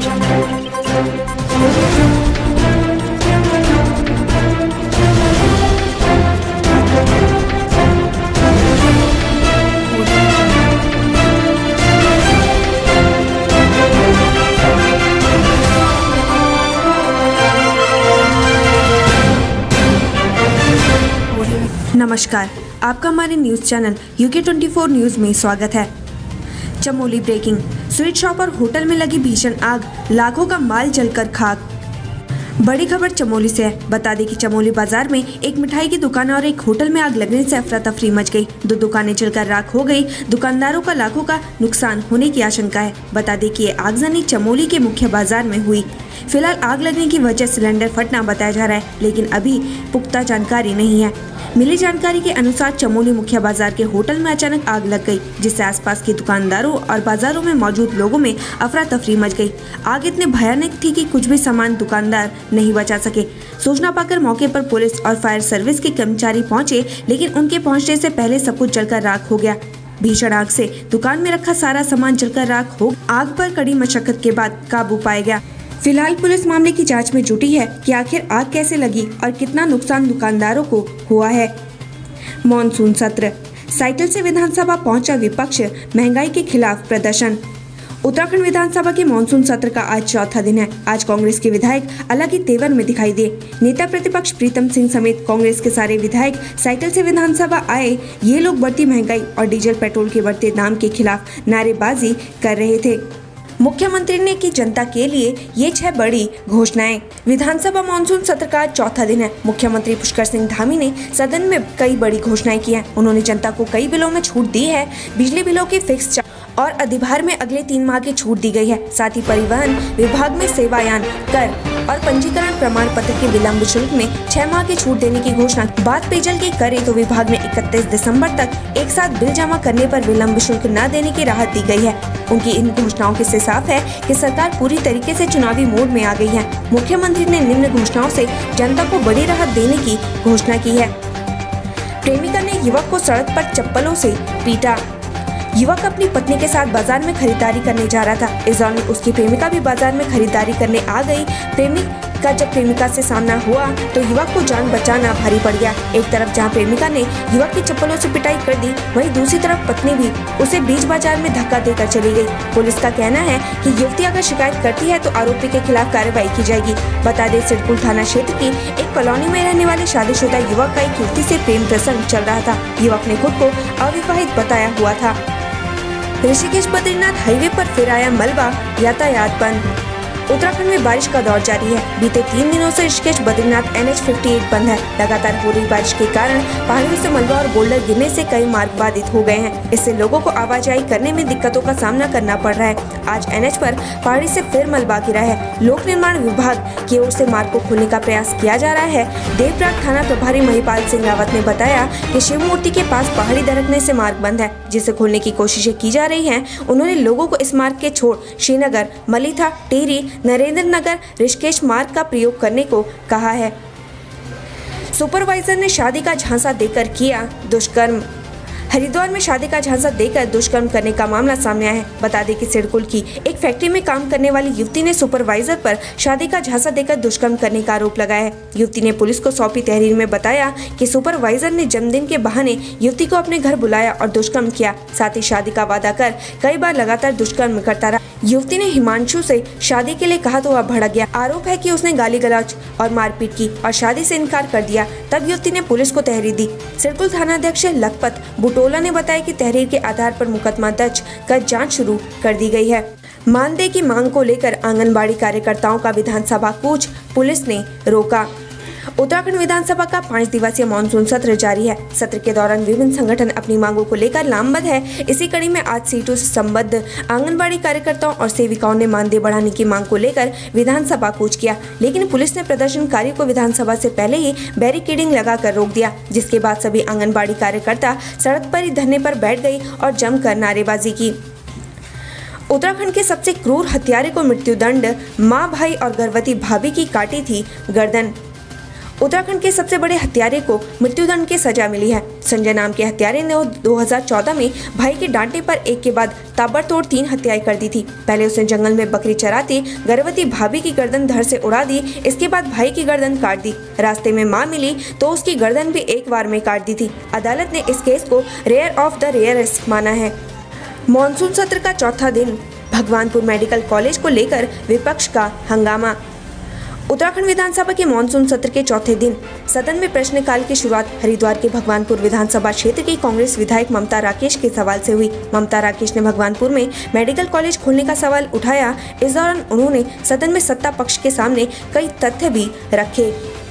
नमस्कार, आपका हमारे न्यूज़ चैनल UK24 न्यूज़ में स्वागत है। चमोली ब्रेकिंग, स्वीट शॉप और होटल में लगी भीषण आग, लाखों का माल जलकर खाक। बड़ी खबर चमोली से है। बता दें कि चमोली बाजार में एक मिठाई की दुकान और एक होटल में आग लगने से अफरा तफरी मच गई। दो दुकानें जलकर राख हो गई। दुकानदारों का लाखों का नुकसान होने की आशंका है। बता दें कि ये आगजनी चमोली के मुख्य बाजार में हुई। फिलहाल आग लगने की वजह सिलेंडर फटना बताया जा रहा है, लेकिन अभी पुख्ता जानकारी नहीं है। मिली जानकारी के अनुसार चमोली मुख्य बाजार के होटल में अचानक आग लग गई, जिससे आसपास के दुकानदारों और बाजारों में मौजूद लोगों में अफरा तफरी मच गई। आग इतनी भयानक थी कि कुछ भी सामान दुकानदार नहीं बचा सके। सूचना पाकर मौके पर पुलिस और फायर सर्विस के कर्मचारी पहुंचे, लेकिन उनके पहुंचने से पहले सब कुछ जलकर राख हो गया। भीषण आग से दुकान में रखा सारा सामान जलकर राख हो। आग पर कड़ी मशक्कत के बाद काबू पाया गया। फिलहाल पुलिस मामले की जांच में जुटी है कि आखिर आग कैसे लगी और कितना नुकसान दुकानदारों को हुआ है। मॉनसून सत्र, साइकिल से विधानसभा पहुंचा विपक्ष, महंगाई के खिलाफ प्रदर्शन। उत्तराखंड विधानसभा के मॉनसून सत्र का आज चौथा दिन है। आज कांग्रेस के विधायक अलग ही तेवर में दिखाई दिए। नेता प्रतिपक्ष प्रीतम सिंह समेत कांग्रेस के सारे विधायक साइकिल से विधानसभा आए। ये लोग बढ़ती महंगाई और डीजल पेट्रोल के बढ़ते दाम के खिलाफ नारेबाजी कर रहे थे। मुख्यमंत्री ने की जनता के लिए ये 6 बड़ी घोषणाएं। विधानसभा मानसून सत्र का चौथा दिन है। मुख्यमंत्री पुष्कर सिंह धामी ने सदन में कई बड़ी घोषणाएं की हैं। उन्होंने जनता को कई बिलों में छूट दी है। बिजली बिलों के फिक्स और अधिभार में अगले 3 माह की छूट दी गई है। साथ ही परिवहन विभाग में सेवायान कर और पंजीकरण प्रमाण पत्र के विलम्ब शुल्क में 6 माह की छूट देने की घोषणा। बात पेयजल की करें तो विभाग ने 31 दिसंबर तक एक साथ बिल जमा करने पर विलम्ब शुल्क न देने की राहत दी गई है। उनकी इन घोषणाओं से साफ है कि सरकार पूरी तरीके से चुनावी मोड में आ गई है। मुख्यमंत्री ने निम्न घोषणाओं से जनता को बड़ी राहत देने की घोषणा की है। प्रेमिका ने युवक को सड़क पर चप्पलों से पीटा। युवक अपनी पत्नी के साथ बाजार में खरीदारी करने जा रहा था। इस दौरान उसकी प्रेमिका भी बाजार में खरीदारी करने आ गई। जब प्रेमिका से सामना हुआ तो युवक को जान बचाना भारी पड़ गया। एक तरफ जहां प्रेमिका ने युवक की चप्पलों से पिटाई कर दी, वहीं दूसरी तरफ पत्नी भी उसे बीच बाजार में धक्का देकर चली गई। पुलिस का कहना है कि युवती अगर शिकायत करती है तो आरोपी के खिलाफ कार्रवाई की जाएगी। बता दें, सिडकुल थाना क्षेत्र की एक कॉलोनी में रहने वाले शादीशुदा युवक का एक युवती से प्रेम प्रसंग चल रहा था। युवक ने खुद को अविवाहित बताया हुआ था। ऋषिकेश बद्रीनाथ हाईवे पर फिर आया मलबा, यातायात बंद। उत्तराखंड में बारिश का दौर जारी है। बीते 3 दिनों से ऋषिकेश बद्रीनाथ NH 58 बंद है। लगातार हो रही बारिश के कारण पहाड़ियों से मलबा और बोल्डर गिरने से कई मार्ग बाधित हो गए हैं। इससे लोगों को आवाजाही करने में दिक्कतों का सामना करना पड़ रहा है। आज NH पर पहाड़ी से फिर मलबा गिरा है। लोक निर्माण विभाग की ओर से मार्ग को खोलने का प्रयास किया जा रहा है। देवप्रयाग थाना प्रभारी महिपाल सिंह रावत ने बताया कि शिव मूर्ति के पास पहाड़ी दरकने से मार्ग बंद है, जिसे खोलने की कोशिशें की जा रही हैं। उन्होंने लोगों को इस मार्ग के छोड़ श्रीनगर, मलिथा, टेहरी, नरेंद्र नगर, ऋषिकेश मार्ग का प्रयोग करने को कहा है। सुपरवाइजर ने शादी का झांसा देकर किया दुष्कर्म। हरिद्वार में शादी का झांसा देकर दुष्कर्म करने का मामला सामने आया है। बता दें कि सिडकुल की एक फैक्ट्री में काम करने वाली युवती ने सुपरवाइजर पर शादी का झांसा देकर दुष्कर्म करने का आरोप लगाया है। युवती ने पुलिस को सौंपी तहरीर में बताया कि सुपरवाइजर ने जन्मदिन के बहाने युवती को अपने घर बुलाया और दुष्कर्म किया। साथ ही शादी का वादा कर कई बार लगातार दुष्कर्म करता रहा। युवती ने हिमांशु से शादी के लिए कहा तो वह भड़क गया। आरोप है कि उसने गाली गलौज और मारपीट की और शादी से इनकार कर दिया। तब युवती ने पुलिस को तहरीर दी। सिडकुल थानाध्यक्ष लखपत बुटोला ने बताया कि तहरीर के आधार पर मुकदमा दर्ज कर जांच शुरू कर दी गई है। मानदेय की मांग को लेकर आंगनबाड़ी कार्यकर्ताओं का विधानसभा कूच पुलिस ने रोका। उत्तराखंड विधानसभा का 5 दिवसीय मानसून सत्र जारी है। सत्र के दौरान विभिन्न संगठन अपनी मांगों को लेकर लामबंद है। इसी कड़ी में आज सीटों से संबद्ध आंगनबाड़ी कार्यकर्ताओं और सेविकाओं ने मानदेय बढ़ाने की मांग को लेकर विधानसभा कूच किया, लेकिन पुलिस ने प्रदर्शनकारियों को विधानसभा से पहले ही बैरिकेडिंग लगाकर रोक दिया, जिसके बाद सभी आंगनबाड़ी कार्यकर्ता सड़क पर ही धरने पर बैठ गई और जमकर नारेबाजी की। उत्तराखंड के सबसे क्रूर हत्यारे को मृत्युदंड, मां, भाई और गर्भवती भाभी की काटी थी गर्दन। उत्तराखंड के सबसे बड़े हत्यारे को मृत्युदंड की सजा मिली है। संजय नाम के हत्यारे ने 2014 में भाई के डांटे पर एक के बाद ताबड़तोड़ 3 हत्याएं कर दी थी। पहले उसने जंगल में बकरी चराती गर्भवती भाभी की गर्दन धड़ से उड़ा दी। इसके बाद भाई की गर्दन काट दी। रास्ते में मां मिली तो उसकी गर्दन भी एक बार में काट दी थी। अदालत ने इस केस को रेयर ऑफ द रेयरेस्ट माना है। मॉनसून सत्र का चौथा दिन, भगवानपुर मेडिकल कॉलेज को लेकर विपक्ष का हंगामा। उत्तराखंड विधानसभा के मानसून सत्र के चौथे दिन सदन में प्रश्नकाल की शुरुआत हरिद्वार के भगवानपुर विधानसभा क्षेत्र की कांग्रेस विधायक ममता राकेश के सवाल से हुई। ममता राकेश ने भगवानपुर में मेडिकल कॉलेज खोलने का सवाल उठाया। इस दौरान उन्होंने सदन में सत्ता पक्ष के सामने कई तथ्य भी रखे।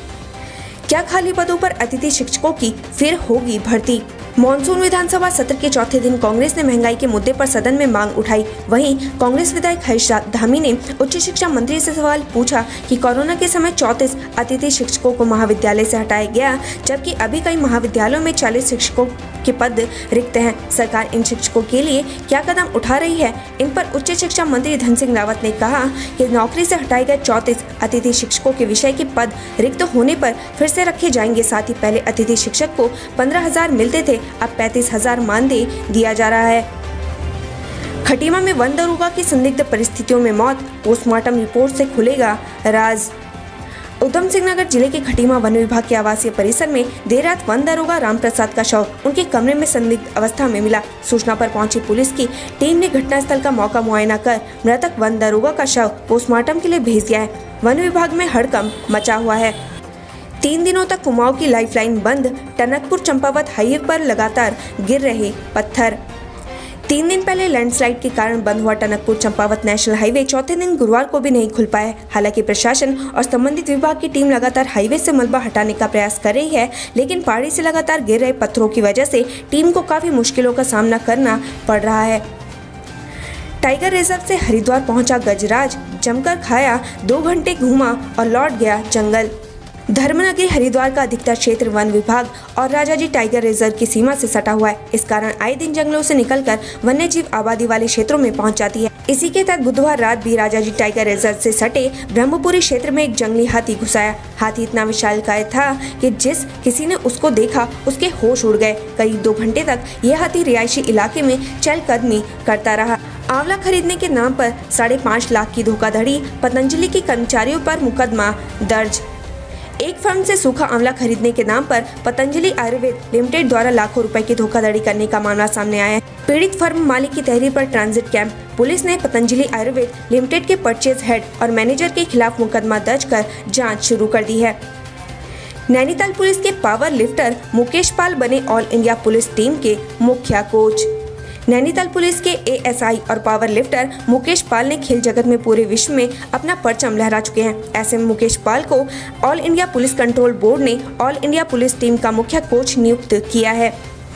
क्या खाली पदों पर अतिथि शिक्षकों की फिर होगी भर्ती? मॉनसून विधानसभा सत्र के चौथे दिन कांग्रेस ने महंगाई के मुद्दे पर सदन में मांग उठाई। वहीं कांग्रेस विधायक हरीश धामी ने उच्च शिक्षा मंत्री से सवाल पूछा कि कोरोना के समय 34 अतिथि शिक्षकों को महाविद्यालय से हटाया गया, जबकि अभी कई महाविद्यालयों में 40 शिक्षकों के पद रिक्त हैं। सरकार इन शिक्षकों के लिए क्या कदम उठा रही है? इन पर उच्च शिक्षा मंत्री धन सिंह रावत ने कहा कि नौकरी से हटाए गए 34 अतिथि शिक्षकों के विषय के पद रिक्त होने पर फिर से रखे जाएंगे। साथ ही पहले अतिथि शिक्षक को 15,000 मिलते थे, अब 35,000 मानदेय दिया जा रहा है। खटीमा में वन दरोगा की संदिग्ध परिस्थितियों में मौत, पोस्टमार्टम रिपोर्ट से खुलेगा राज। उधम सिंह नगर जिले के खटीमा वन विभाग के आवासीय परिसर में देर रात वन दरोगा रामप्रसाद का शव उनके कमरे में संदिग्ध अवस्था में मिला। सूचना पर पहुंची पुलिस की टीम ने घटनास्थल का मौका मुआयना कर मृतक वन दरोगा का शव पोस्टमार्टम के लिए भेज दिया है। वन विभाग में हड़कंप मचा हुआ है। 3 दिनों तक कुमाऊं की लाइफलाइन बंद, टनकपुर चंपावत हाईवे पर लगातार गिर रहे पत्थर। 3 दिन पहले लैंडस्लाइड के कारण बंद हुआ टनकपुर चंपावत नेशनल हाईवे चौथे दिन गुरुवार को भी नहीं खुल पाया। हालांकि प्रशासन और संबंधित विभाग की टीम लगातार हाईवे से मलबा हटाने का प्रयास कर रही है, लेकिन पहाड़ी से लगातार गिर रहे पत्थरों की वजह से टीम को काफी मुश्किलों का सामना करना पड़ रहा है। टाइगर रिजर्व से हरिद्वार पहुंचा गजराज, जमकर खाया, 2 घंटे घूमा और लौट गया जंगल। धर्मनगरी हरिद्वार का अधिकतर क्षेत्र वन विभाग और राजाजी टाइगर रिजर्व की सीमा से सटा हुआ है। इस कारण आए दिन जंगलों से निकलकर वन्य जीव आबादी वाले क्षेत्रों में पहुंच जाती है। इसी के तहत बुधवार रात भी राजाजी टाइगर रिजर्व से सटे ब्रह्मपुरी क्षेत्र में एक जंगली हाथी घुस आया। हाथी इतना विशालकाय था कि जिस किसी ने उसको देखा उसके होश उड़ गए। करीब 2 घंटे तक यह हाथी रिहायशी इलाके में चहलकदमी करता रहा। आंवला खरीदने के नाम पर 5.5 लाख की धोखाधड़ी, पतंजलि के कर्मचारियों पर मुकदमा दर्ज। एक फर्म से सूखा आंवला खरीदने के नाम पर पतंजलि आयुर्वेद लिमिटेड द्वारा लाखों रुपए की धोखाधड़ी करने का मामला सामने आया है। पीड़ित फर्म मालिक की तहरीर पर ट्रांजिट कैंप पुलिस ने पतंजलि आयुर्वेद लिमिटेड के परचेज हेड और मैनेजर के खिलाफ मुकदमा दर्ज कर जांच शुरू कर दी है। नैनीताल पुलिस के पावर लिफ्टर मुकेश पाल बने ऑल इंडिया पुलिस टीम के मुख्य कोच। नैनीताल पुलिस के एएसआई और पावर लिफ्टर मुकेश पाल ने खेल जगत में पूरे विश्व में अपना परचम लहरा चुके हैं। ऐसे में मुकेश पाल को all India police control board ने ऑल इंडिया पुलिस टीम का मुख्य कोच नियुक्त किया है।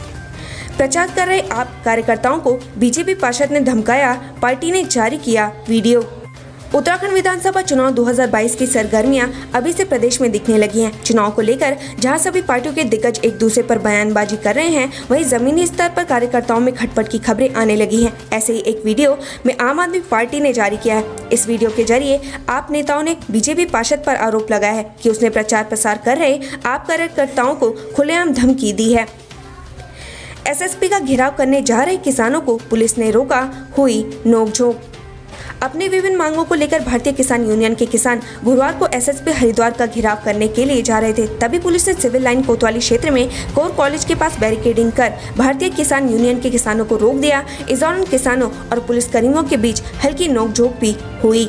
प्रचार कर रहे आप कार्यकर्ताओं को बीजेपी पार्षद ने धमकाया, पार्टी ने जारी किया वीडियो। उत्तराखंड विधानसभा चुनाव 2022 की सरगर्मियां अभी से प्रदेश में दिखने लगी हैं। चुनाव को लेकर जहां सभी पार्टियों के दिग्गज एक दूसरे पर बयानबाजी कर रहे हैं, वहीं जमीनी स्तर पर कार्यकर्ताओं में खटपट की खबरें आने लगी हैं। ऐसे ही एक वीडियो में आम आदमी पार्टी ने जारी किया है। इस वीडियो के जरिए आप नेताओं ने बीजेपी पार्षद पर आरोप लगाया है कि उसने प्रचार प्रसार कर रहे आप कार्यकर्ताओं को खुलेआम धमकी दी है। एसएसपी का घेराव करने जा रहे किसानों को पुलिस ने रोका, हुई नोकझोंक। अपनी विभिन्न मांगों को लेकर भारतीय किसान यूनियन के किसान गुरुवार को एसएसपी हरिद्वार का घेराव करने के लिए जा रहे थे। तभी पुलिस ने सिविल लाइन कोतवाली क्षेत्र में कोर कॉलेज के पास बैरिकेडिंग कर भारतीय किसान यूनियन के किसानों को रोक दिया। इस दौरान किसानों और पुलिसकर्मियों के बीच हल्की नोकझोंक भी हुई।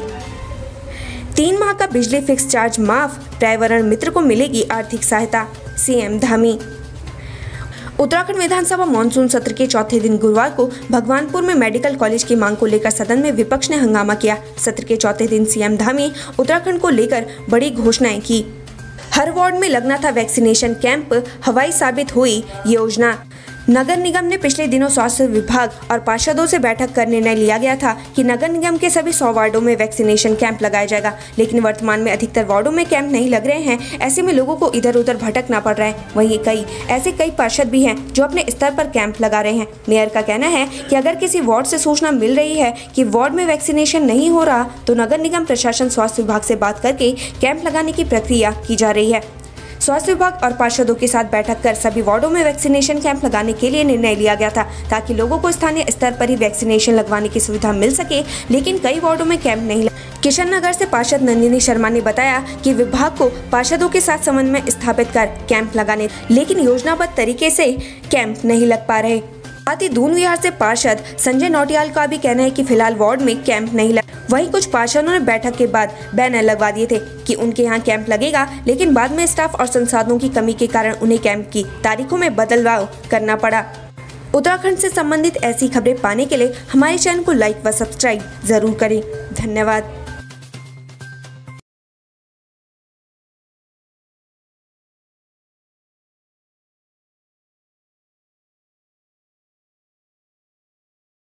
3 माह का बिजली फिक्स चार्ज माफ, पर्यावरण मित्र को मिलेगी आर्थिक सहायता, सीएम धामी। उत्तराखंड विधानसभा मानसून सत्र के चौथे दिन गुरुवार को भगवानपुर में मेडिकल कॉलेज की मांग को लेकर सदन में विपक्ष ने हंगामा किया। सत्र के चौथे दिन सीएम धामी उत्तराखंड को लेकर बड़ी घोषणाएं की। हर वार्ड में लगना था वैक्सीनेशन कैंप, हवाई साबित हुई योजना। नगर निगम ने पिछले दिनों स्वास्थ्य विभाग और पार्षदों से बैठक कर निर्णय लिया गया था कि नगर निगम के सभी 100 वार्डों में वैक्सीनेशन कैंप लगाया जाएगा, लेकिन वर्तमान में अधिकतर वार्डों में कैंप नहीं लग रहे हैं। ऐसे में लोगों को इधर उधर भटकना पड़ रहा है। वहीं कई पार्षद भी हैं जो अपने स्तर पर कैंप लगा रहे हैं। मेयर का कहना है कि अगर किसी वार्ड से सूचना मिल रही है कि वार्ड में वैक्सीनेशन नहीं हो रहा, तो नगर निगम प्रशासन स्वास्थ्य विभाग से बात करके कैंप लगाने की प्रक्रिया की जा रही है। स्वास्थ्य विभाग और पार्षदों के साथ बैठक कर सभी वार्डों में वैक्सीनेशन कैंप लगाने के लिए निर्णय लिया गया था, ताकि लोगों को स्थानीय स्तर पर ही वैक्सीनेशन लगवाने की सुविधा मिल सके। लेकिन कई वार्डों में कैंप नहीं लगा। किशन नगर से पार्षद नंदिनी शर्मा ने बताया कि विभाग को पार्षदों के साथ समन्वय स्थापित कर कैंप लगाने, लेकिन योजनाबद्ध तरीके से कैंप नहीं लग पा रहे। साथ ही दून विहार से पार्षद संजय नौटियाल का भी कहना है कि फिलहाल वार्ड में कैंप नहीं लगा। वहीं कुछ पार्षदों ने बैठक के बाद बैनर लगवा दिए थे कि उनके यहाँ कैंप लगेगा, लेकिन बाद में स्टाफ और संसाधनों की कमी के कारण उन्हें कैंप की तारीखों में बदलाव करना पड़ा। उत्तराखंड से संबंधित ऐसी खबरें पाने के लिए हमारे चैनल को लाइक व सब्सक्राइब जरूर करें। धन्यवाद।